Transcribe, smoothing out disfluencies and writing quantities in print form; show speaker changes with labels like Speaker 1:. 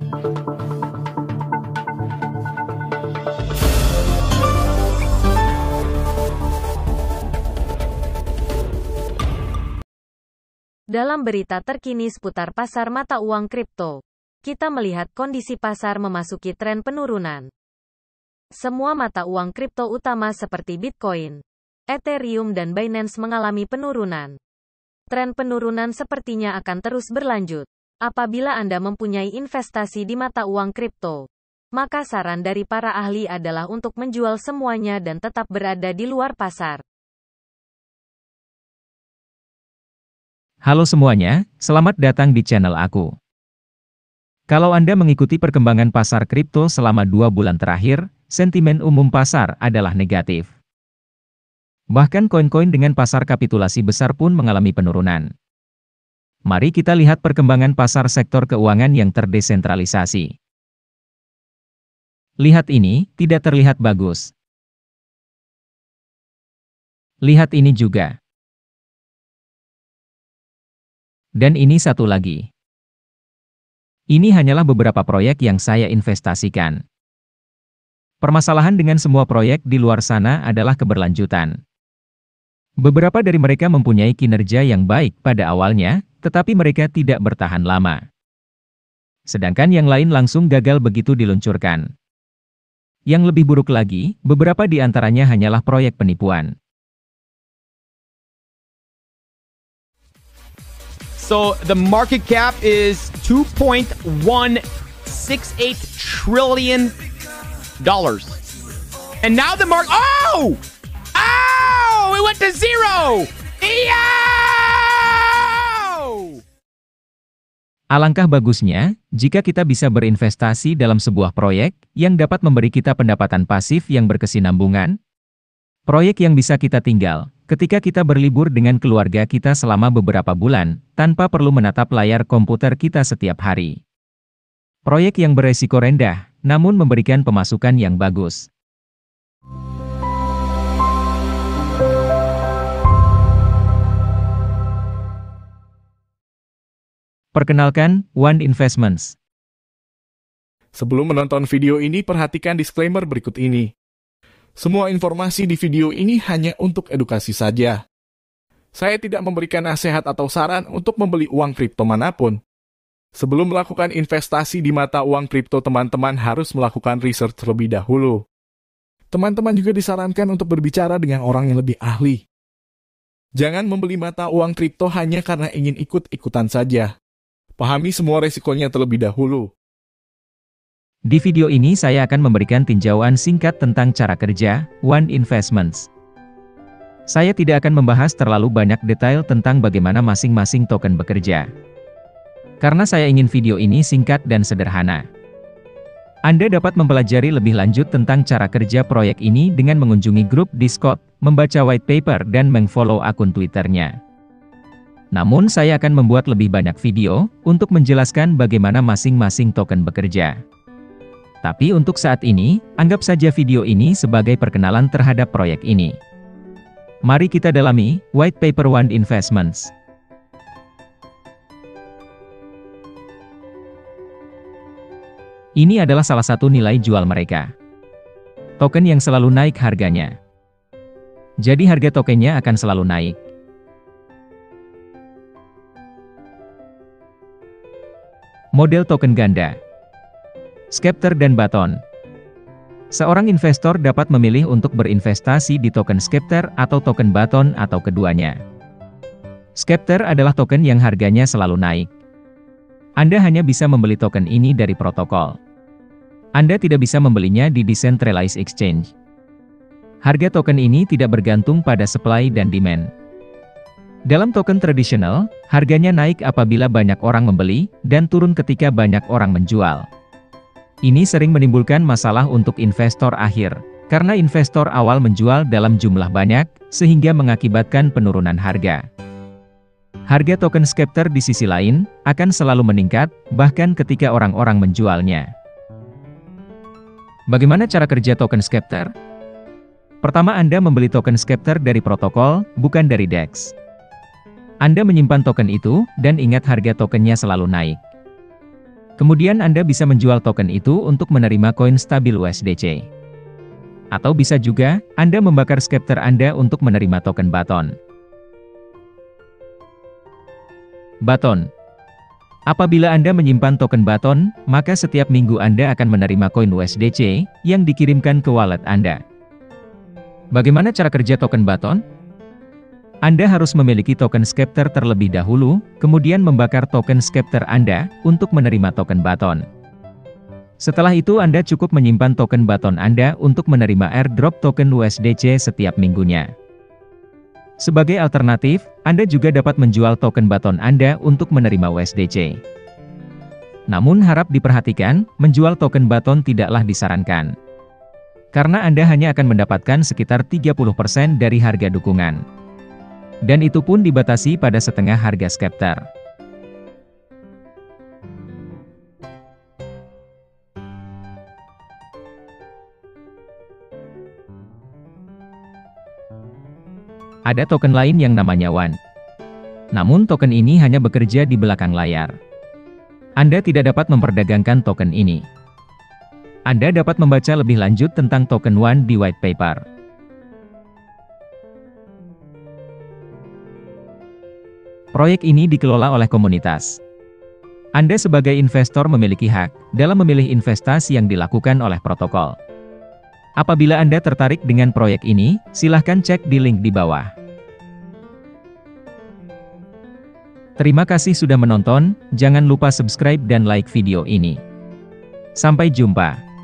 Speaker 1: Dalam berita terkini seputar pasar mata uang kripto, kita melihat kondisi pasar memasuki tren penurunan. Semua mata uang kripto utama seperti Bitcoin, Ethereum dan Binance mengalami penurunan. Tren penurunan sepertinya akan terus berlanjut. Apabila Anda mempunyai investasi di mata uang kripto, maka saran dari para ahli adalah untuk menjual semuanya dan tetap berada di luar pasar.
Speaker 2: Halo semuanya, selamat datang di channel aku. Kalau Anda mengikuti perkembangan pasar kripto selama 2 bulan terakhir, sentimen umum pasar adalah negatif. Bahkan koin-koin dengan pasar kapitulasi besar pun mengalami penurunan. Mari kita lihat perkembangan pasar sektor keuangan yang terdesentralisasi. Lihat ini, tidak terlihat bagus. Lihat ini juga. Dan ini satu lagi. Ini hanyalah beberapa proyek yang saya investasikan. Permasalahan dengan semua proyek di luar sana adalah keberlanjutan. Beberapa dari mereka mempunyai kinerja yang baik pada awalnya, tetapi mereka tidak bertahan lama. Sedangkan yang lain langsung gagal begitu diluncurkan. Yang lebih buruk lagi, beberapa di antaranya hanyalah proyek penipuan.
Speaker 3: So the market cap is $2.168 trillion. And now the market, it went to zero.
Speaker 2: Alangkah bagusnya, jika kita bisa berinvestasi dalam sebuah proyek yang dapat memberi kita pendapatan pasif yang berkesinambungan. Proyek yang bisa kita tinggal ketika kita berlibur dengan keluarga kita selama beberapa bulan, tanpa perlu menatap layar komputer kita setiap hari. Proyek yang beresiko rendah, namun memberikan pemasukan yang bagus. Perkenalkan, One Investments.
Speaker 4: Sebelum menonton video ini, perhatikan disclaimer berikut ini. Semua informasi di video ini hanya untuk edukasi saja. Saya tidak memberikan nasihat atau saran untuk membeli uang kripto manapun. Sebelum melakukan investasi di mata uang kripto, teman-teman harus melakukan research terlebih dahulu. Teman-teman juga disarankan untuk berbicara dengan orang yang lebih ahli. Jangan membeli mata uang kripto hanya karena ingin ikut-ikutan saja. Pahami semua resikonya terlebih dahulu.
Speaker 2: Di video ini saya akan memberikan tinjauan singkat tentang cara kerja One Investments. Saya tidak akan membahas terlalu banyak detail tentang bagaimana masing-masing token bekerja. Karena saya ingin video ini singkat dan sederhana. Anda dapat mempelajari lebih lanjut tentang cara kerja proyek ini dengan mengunjungi grup Discord, membaca white paper dan mengfollow akun Twitternya. Namun saya akan membuat lebih banyak video untuk menjelaskan bagaimana masing-masing token bekerja. Tapi untuk saat ini, anggap saja video ini sebagai perkenalan terhadap proyek ini. Mari kita dalami white paper One Investments. Ini adalah salah satu nilai jual mereka. Token yang selalu naik harganya. Jadi harga tokennya akan selalu naik. Model token ganda. Scepter dan Baton. Seorang investor dapat memilih untuk berinvestasi di token Scepter atau token Baton atau keduanya. Scepter adalah token yang harganya selalu naik. Anda hanya bisa membeli token ini dari protokol. Anda tidak bisa membelinya di decentralized exchange. Harga token ini tidak bergantung pada supply dan demand. Dalam token tradisional, harganya naik apabila banyak orang membeli, dan turun ketika banyak orang menjual. Ini sering menimbulkan masalah untuk investor akhir, karena investor awal menjual dalam jumlah banyak, sehingga mengakibatkan penurunan harga. Harga token Scepter di sisi lain, akan selalu meningkat, bahkan ketika orang-orang menjualnya. Bagaimana cara kerja token Scepter? Pertama, Anda membeli token Scepter dari protokol, bukan dari DEX. Anda menyimpan token itu, dan ingat harga tokennya selalu naik. Kemudian Anda bisa menjual token itu untuk menerima koin stabil USDC. Atau bisa juga, Anda membakar Scepter Anda untuk menerima token Baton. Baton. Apabila Anda menyimpan token Baton, maka setiap minggu Anda akan menerima koin USDC yang dikirimkan ke wallet Anda. Bagaimana cara kerja token Baton? Anda harus memiliki token Scepter terlebih dahulu, kemudian membakar token Scepter Anda untuk menerima token Baton. Setelah itu Anda cukup menyimpan token Baton Anda untuk menerima airdrop token USDC setiap minggunya. Sebagai alternatif, Anda juga dapat menjual token Baton Anda untuk menerima USDC. Namun harap diperhatikan, menjual token Baton tidaklah disarankan. Karena Anda hanya akan mendapatkan sekitar 30% dari harga dukungan. Dan itu pun dibatasi pada setengah harga Scepter. Ada token lain yang namanya WAN. Namun token ini hanya bekerja di belakang layar. Anda tidak dapat memperdagangkan token ini. Anda dapat membaca lebih lanjut tentang token WAN di white paper. Proyek ini dikelola oleh komunitas. Anda sebagai investor memiliki hak dalam memilih investasi yang dilakukan oleh protokol. Apabila Anda tertarik dengan proyek ini, silahkan cek di link di bawah. Terima kasih sudah menonton, jangan lupa subscribe dan like video ini. Sampai jumpa.